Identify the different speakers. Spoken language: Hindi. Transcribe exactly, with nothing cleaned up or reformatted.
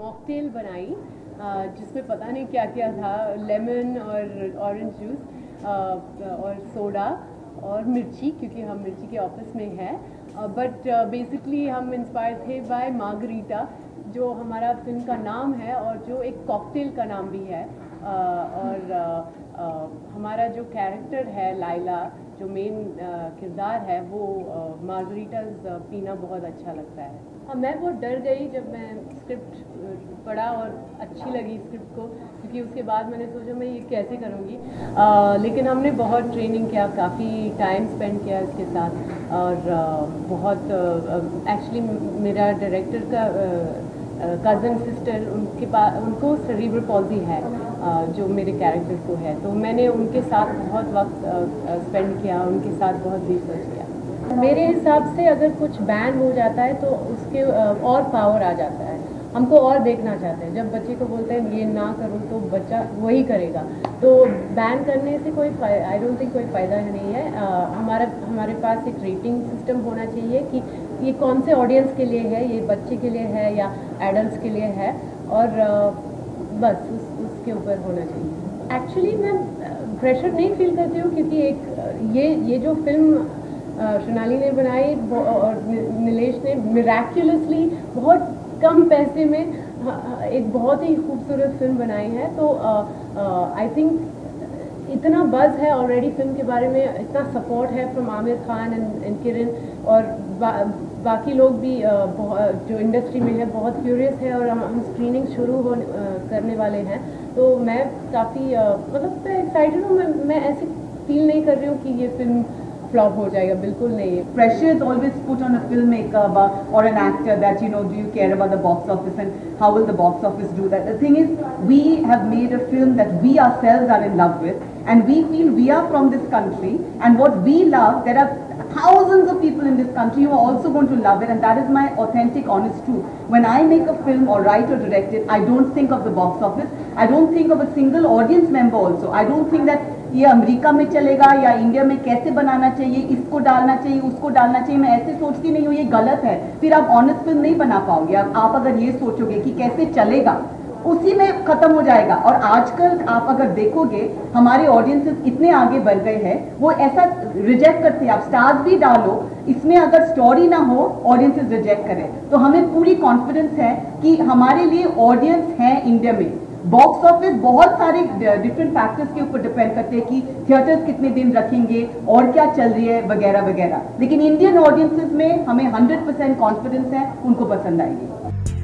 Speaker 1: मॉकटेल बनाई जिसमें पता नहीं क्या क्या था, लेमन और ऑरेंज जूस और सोडा और मिर्ची, क्योंकि हम मिर्ची के ऑफिस में हैं। बट बेसिकली हम इंस्पायर थे बाय मार्गरीटा, जो हमारा फिल्म का नाम है और जो एक कॉकटेल का नाम भी है। uh, और uh, uh, हमारा जो कैरेक्टर है लाइला, जो मेन किरदार है, वो मार्गरीटास पीना बहुत अच्छा लगता है। हाँ, मैं बहुत डर गई जब मैं स्क्रिप्ट पढ़ा और अच्छी लगी स्क्रिप्ट को, क्योंकि उसके बाद मैंने सोचा मैं ये कैसे करूँगी। लेकिन हमने बहुत ट्रेनिंग किया, काफ़ी टाइम स्पेंड किया इसके साथ, और आ, बहुत एक्चुअली मेरा डायरेक्टर का कज़न सिस्टर, उनके पास उनको सेरिब्रल पॉल्जी है, जो मेरे कैरेक्टर को है, तो मैंने उनके साथ बहुत वक्त स्पेंड किया, उनके साथ बहुत रिसर्च किया। मेरे हिसाब से अगर कुछ बैन हो जाता है तो उसके और पावर आ जाता है, हमको और देखना चाहते हैं। जब बच्चे को बोलते हैं ये ना करो तो बच्चा वही करेगा, तो बैन करने से कोई आई डोंट थिंक कोई फ़ायदा नहीं है। आ, हमारा हमारे पास एक रेटिंग सिस्टम होना चाहिए कि ये कौन से ऑडियंस के लिए है, ये बच्चे के लिए है या एडल्ट के लिए है, और आ, बस उस उसके ऊपर होना चाहिए। एक्चुअली मैं प्रेशर नहीं फील करती हूँ, क्योंकि एक ये ये जो फिल्म सोनाली ने बनाई और नीलेश ने मिराक्युलसली बहुत कम पैसे में एक बहुत ही खूबसूरत फिल्म बनाई है। तो आई थिंक इतना बज़ है ऑलरेडी फिल्म के बारे में, इतना सपोर्ट है फ्रॉम आमिर खान एंड किरण, और बा, बाकी लोग भी uh, जो इंडस्ट्री में है बहुत क्यूरियस है, और हम, हम स्क्रीनिंग शुरू हो uh, करने वाले हैं। तो मैं काफ़ी uh, मतलब मैं एक्साइटेड हूँ। मैं मैं ऐसे फील नहीं कर रही हूँ कि ये फिल्म फ्लॉप हो जाएगा, बिल्कुल नहीं।
Speaker 2: Pressure is always put on a filmmaker or an actor that, you know, do you care about the box office and how will the box office do that? The thing is, we have made a film that we ourselves are in love with, and we feel we are from this country, and what we love, there are thousands of people in this country who are also going to love it, and that is my authentic, honest truth. When I make a film or write or direct it, I don't think of the box office. I don't think of a single audience member also. I don't think that ये अमेरिका में चलेगा या इंडिया में कैसे बनाना चाहिए, इसको डालना चाहिए, उसको डालना चाहिए, मैं ऐसे सोचती नहीं हूँ, ये गलत है। फिर आप ऑनेस्ट फिल्म नहीं बना पाओगे। आप अगर ये सोचोगे कि कैसे चलेगा, उसी में खत्म हो जाएगा। और आजकल आप अगर देखोगे हमारे ऑडियंसेस इतने आगे बढ़ गए हैं, वो ऐसा रिजेक्ट करते हैं। आप स्टार्स भी डालो, इसमें अगर स्टोरी ना हो, ऑडियंसेस रिजेक्ट करें। तो हमें पूरी कॉन्फिडेंस है कि हमारे लिए ऑडियंस है इंडिया में। बॉक्स ऑफिस बहुत सारे डिफरेंट फैक्टर्स के ऊपर डिपेंड करते हैं कि थिएटर्स कितने दिन रखेंगे और क्या चल रही है वगैरह वगैरह, लेकिन इंडियन ऑडियंसेस में हमें हंड्रेड परसेंट कॉन्फिडेंस है, उनको पसंद आएगी।